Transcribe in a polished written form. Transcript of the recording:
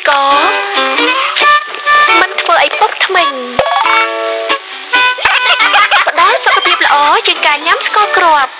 ករមិនធ្វើអីពុកថ្មិញផ្ដល់សុខភាពល្អជាងការញ៉ាំស្ករគ្រាប់